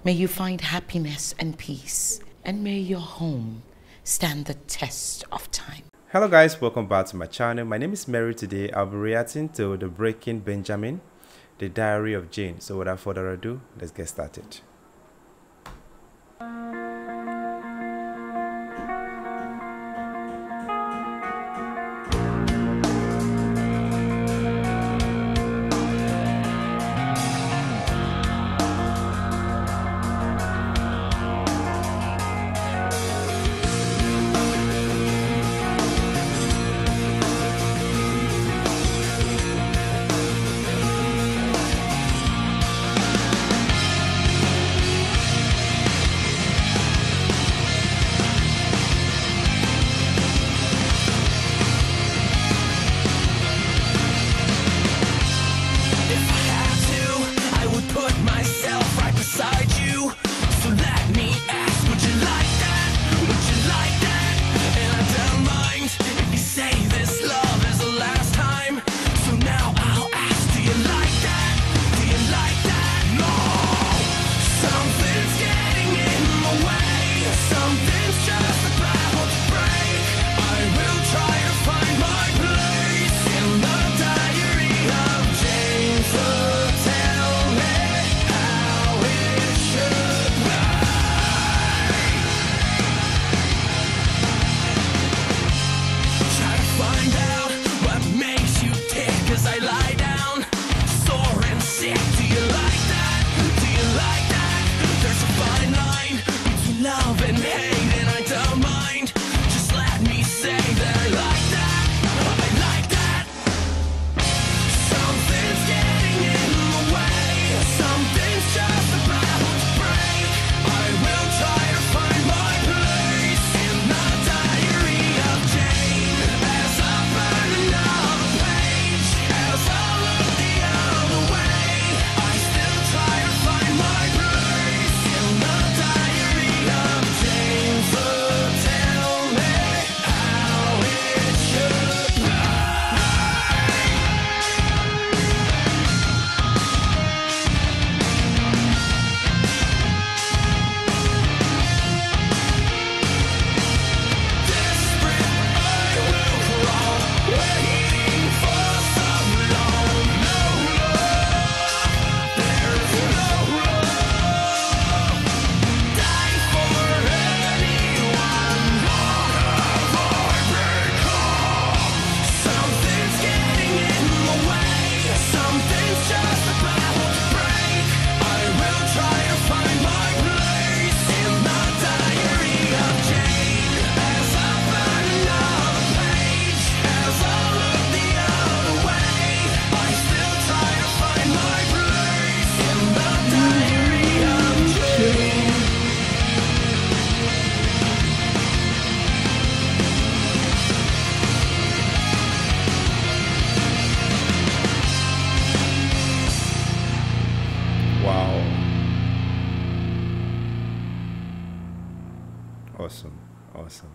May you find happiness and peace, and may your home stand the test of time. Hello guys, welcome back to my channel. My name is Mary. Today I'll be reacting to the Breaking Benjamin, the Diary of Jane. So without further ado, let's get started. Awesome.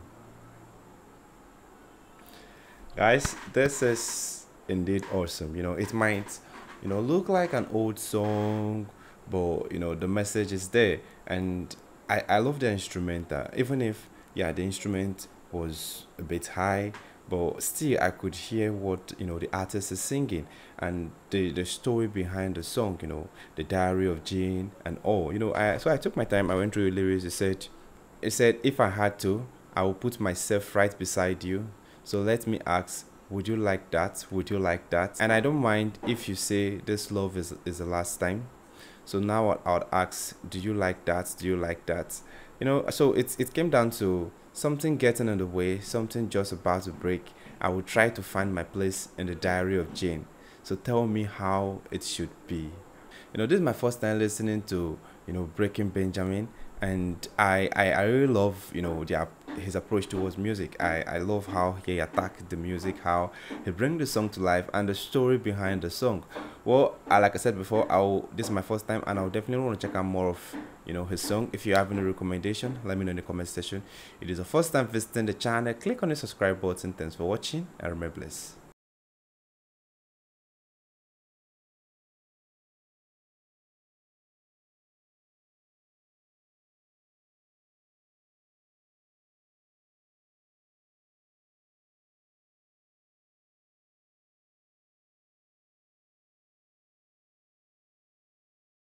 Guys, this is indeed awesome. It might look like an old song, but the message is there. And I love the instrumental, even if the instrument was a bit high, but still I could hear what the artist is singing, and the story behind the song, the Diary of Jane and all. So I took my time, I went through the lyrics. It said, if I had to, I will put myself right beside you. So let me ask, would you like that? Would you like that? And I don't mind if you say this love is the last time. So now I would ask, do you like that? Do you like that? So it came down to something getting in the way, something just about to break. I will try to find my place in the Diary of Jane. So tell me how it should be. This is my first time listening to Breaking Benjamin, and I really love his approach towards music. I love how he attacked the music, how he brings the song to life, and the story behind the song. Well, like I said before, this is my first time, and I'll definitely want to check out more of his song. If you have any recommendation, let me know in the comment section. If it is the first time visiting the channel, click on the subscribe button. Thanks for watching, and remember, bless.